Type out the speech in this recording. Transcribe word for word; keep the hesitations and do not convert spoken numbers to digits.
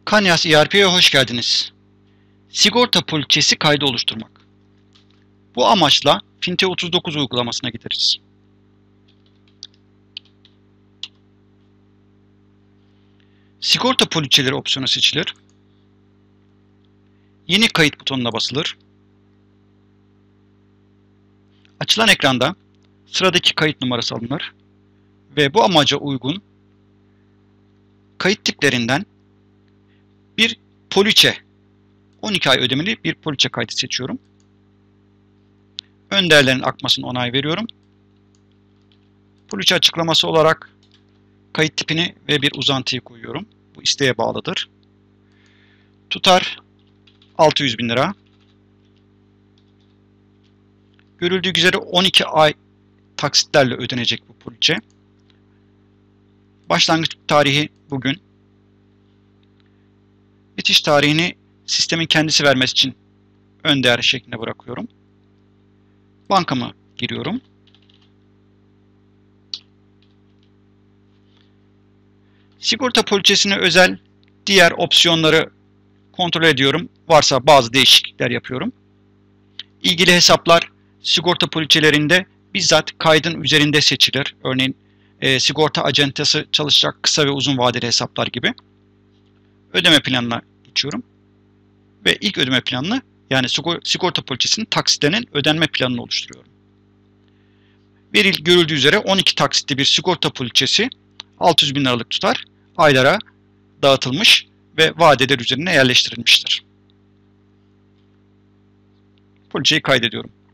Kanyas E R P'ye hoş geldiniz. Sigorta poliçesi kaydı oluşturmak. Bu amaçla Finte otuz dokuz uygulamasına gideriz. Sigorta poliçeleri opsiyonu seçilir. Yeni kayıt butonuna basılır. Açılan ekranda sıradaki kayıt numarası alınır ve bu amaca uygun kayıt tiplerinden bir poliçe, on iki ay ödemeli bir poliçe kaydı seçiyorum. Ön değerlerin akmasına onay veriyorum. Poliçe açıklaması olarak kayıt tipini ve bir uzantıyı koyuyorum. Bu isteğe bağlıdır. Tutar altı yüz bin lira. Görüldüğü üzere on iki ay taksitlerle ödenecek bu poliçe. Başlangıç tarihi bugün. Bitiş tarihini sistemin kendisi vermesi için ön değer şeklinde bırakıyorum. Bankamı giriyorum. Sigorta poliçesine özel diğer opsiyonları kontrol ediyorum. Varsa bazı değişiklikler yapıyorum. İlgili hesaplar sigorta poliçelerinde bizzat kaydın üzerinde seçilir. Örneğin e, sigorta acentası çalışacak kısa ve uzun vadeli hesaplar gibi. Ödeme planına geçiyorum. Ve ilk ödeme planını, yani sigorta poliçesinin taksitlerinin ödenme planını oluşturuyorum. Veril görüldüğü üzere on iki taksitli bir sigorta poliçesi altı yüz bin liralık tutar aylara dağıtılmış ve vadeler üzerine yerleştirilmiştir. Poliçeyi kaydediyorum.